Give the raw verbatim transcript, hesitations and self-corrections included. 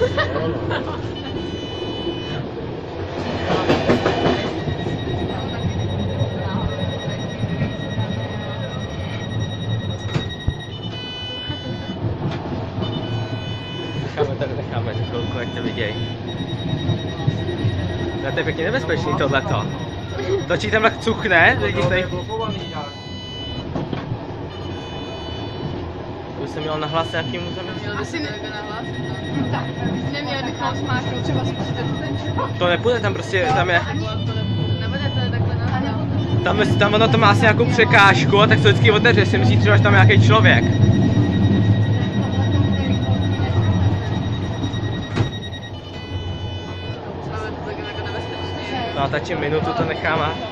Necháme tady, necháme tu chvilku, ať to viděj. To je pěkně nebezpečný tohleto. Točí tam tak cuchne, vidíš tady. Už jsem měl nahlas nějakým území? Asi ne... Tak, neměl bych ho smáknout třeba zkusit. To nepůjde, tam prostě, tam je... Nebude to takhle na Tam, tam ono to má asi nějakou překážku, tak to vždycky otevře, si myslí třeba, že tam je nějaký člověk. No a tačím minutu to necháme.